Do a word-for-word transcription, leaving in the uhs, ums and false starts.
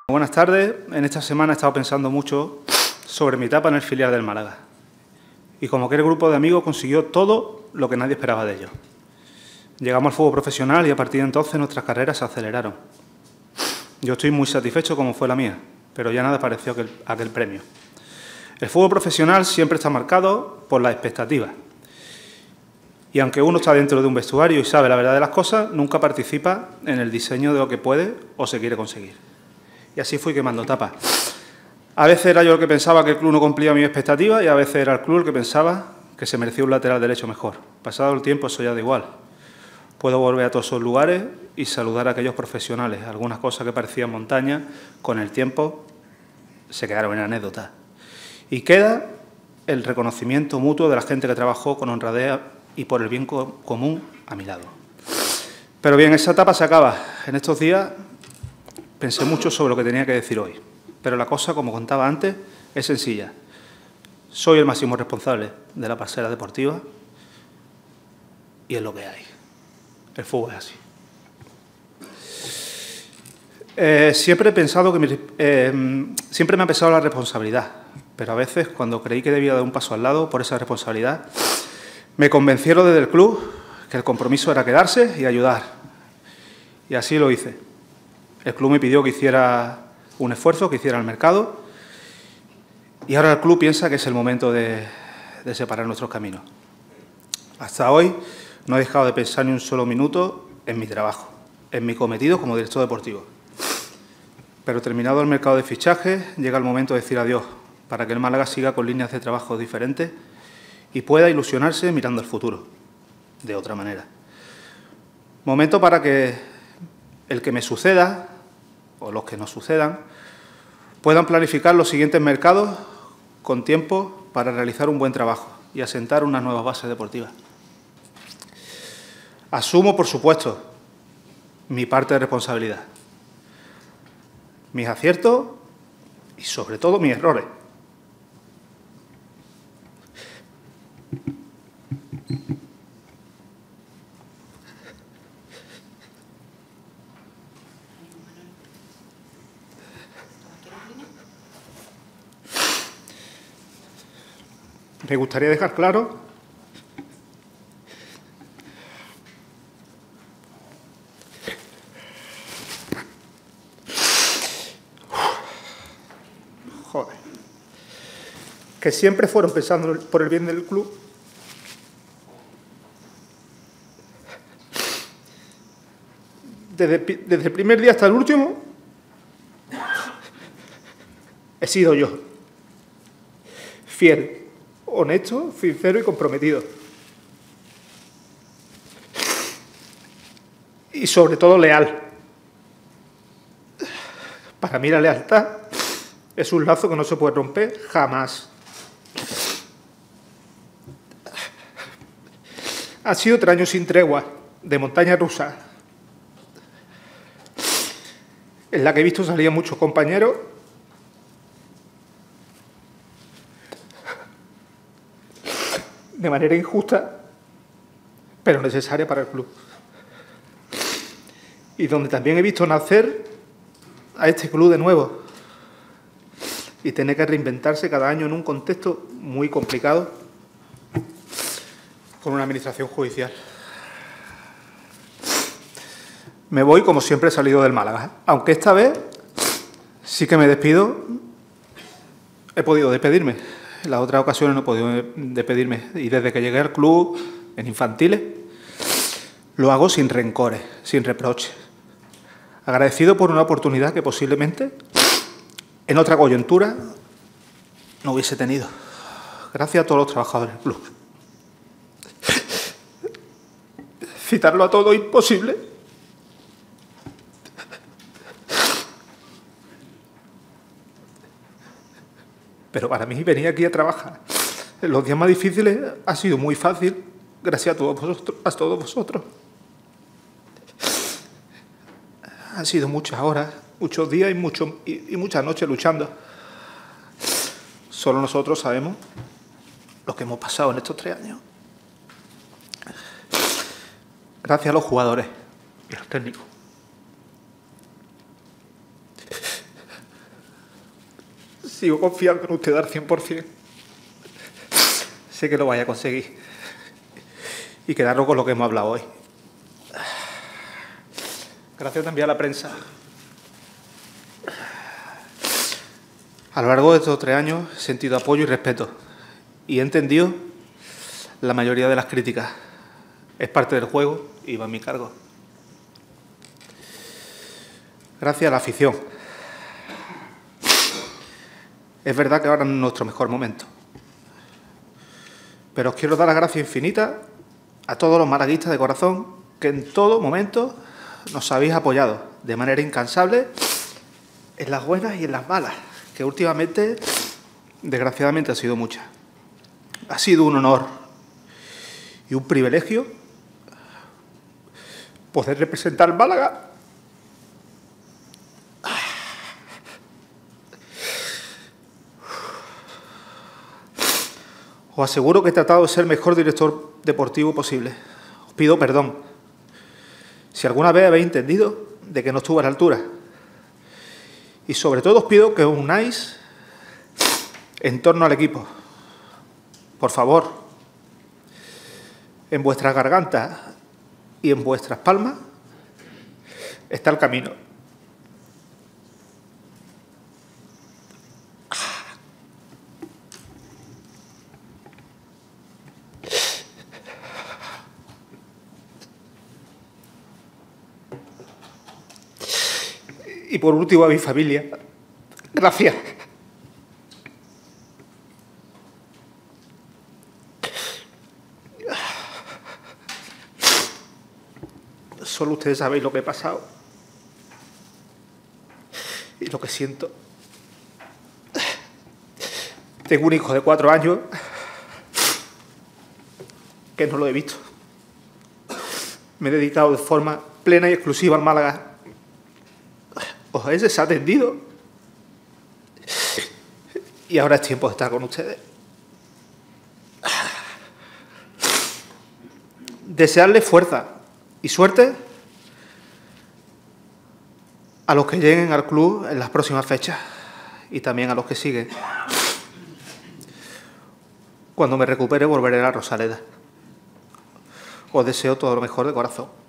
Buenas tardes. En esta semana he estado pensando mucho sobre mi etapa en el filial del Málaga. Y como aquel grupo de amigos consiguió todo lo que nadie esperaba de ellos. Llegamos al fútbol profesional y a partir de entonces nuestras carreras se aceleraron. Yo estoy muy satisfecho como fue la mía, pero ya nada pareció aquel, aquel premio. El fútbol profesional siempre está marcado por las expectativas. Y aunque uno está dentro de un vestuario y sabe la verdad de las cosas, nunca participa en el diseño de lo que puede o se quiere conseguir. Y así fui quemando etapas. A veces era yo el que pensaba que el club no cumplía mis expectativas y a veces era el club el que pensaba que se merecía un lateral derecho mejor. Pasado el tiempo eso ya da igual. Puedo volver a todos esos lugares y saludar a aquellos profesionales. Algunas cosas que parecían montañas, con el tiempo se quedaron en anécdotas. Y queda el reconocimiento mutuo de la gente que trabajó con honradez y por el bien común a mi lado. Pero bien, esa etapa se acaba. En estos días pensé mucho sobre lo que tenía que decir hoy, pero la cosa, como contaba antes, es sencilla. Soy el máximo responsable de la parcela deportiva y es lo que hay. El fútbol es así. Eh, siempre he pensado que mi, eh, siempre me ha pesado la responsabilidad, pero a veces, cuando creí que debía dar un paso al lado por esa responsabilidad, me convencieron desde el club que el compromiso era quedarse y ayudar. Y así lo hice. El club me pidió que hiciera un esfuerzo, que hiciera el mercado, y ahora el club piensa que es el momento de, de separar nuestros caminos. Hasta hoy no he dejado de pensar ni un solo minuto en mi trabajo, en mi cometido como director deportivo. Pero terminado el mercado de fichajes, llega el momento de decir adiós, para que el Málaga siga con líneas de trabajo diferentes y pueda ilusionarse mirando al futuro, de otra manera. Momento para que el que me suceda, o los que nos sucedan, puedan planificar los siguientes mercados con tiempo para realizar un buen trabajo y asentar unas nuevas bases deportivas. Asumo, por supuesto, mi parte de responsabilidad, mis aciertos y, sobre todo, mis errores. Me gustaría dejar claro Joder. que siempre fueron pensando por el bien del club desde, desde el primer día hasta el último. He sido yo, fiel, honesto, sincero y comprometido. Y sobre todo leal. Para mí la lealtad es un lazo que no se puede romper jamás. Ha sido tres años sin tregua, de montaña rusa, en la que he visto salir a muchos compañeros de manera injusta, pero necesaria para el club. Y donde también he visto nacer a este club de nuevo y tener que reinventarse cada año en un contexto muy complicado con una administración judicial. Me voy como siempre he salido del Málaga, aunque esta vez sí que me despido. He podido despedirme. En las otras ocasiones no he podido despedirme. Y desde que llegué al club, en infantiles, lo hago sin rencores, sin reproches. Agradecido por una oportunidad que posiblemente, en otra coyuntura, no hubiese tenido. Gracias a todos los trabajadores del club. Citarlo a todo imposible. Pero para mí venir aquí a trabajar en los días más difíciles ha sido muy fácil, gracias a todos vosotros. A todos vosotros. Han sido muchas horas, muchos días y, mucho, y, y muchas noches luchando. Solo nosotros sabemos lo que hemos pasado en estos tres años. Gracias a los jugadores y a los técnicos. Sigo confiando en usted al cien por cien. Sé que lo vaya a conseguir. Y quedarlo con lo que hemos hablado hoy. Gracias también a la prensa. A lo largo de estos tres años he sentido apoyo y respeto. Y he entendido la mayoría de las críticas. Es parte del juego y va a mi cargo. Gracias a la afición. Es verdad que ahora no es nuestro mejor momento. Pero os quiero dar las gracias infinitas a todos los malaguistas de corazón que en todo momento nos habéis apoyado de manera incansable en las buenas y en las malas, que últimamente, desgraciadamente, han sido muchas. Ha sido un honor y un privilegio poder representar Málaga. Os aseguro que he tratado de ser el mejor director deportivo posible. Os pido perdón si alguna vez habéis entendido de que no estuve a la altura. Y sobre todo os pido que os unáis en torno al equipo. Por favor, en vuestras gargantas y en vuestras palmas está el camino. Y por último a mi familia. Gracias. Solo ustedes sabéis lo que he pasado y lo que siento. Tengo un hijo de cuatro años que no lo he visto. Me he dedicado de forma plena y exclusiva al Málaga. Os he desatendido y ahora es tiempo de estar con ustedes. Desearles fuerza y suerte a los que lleguen al club en las próximas fechas y también a los que siguen. Cuando me recupere volveré a la Rosaleda. Os deseo todo lo mejor de corazón.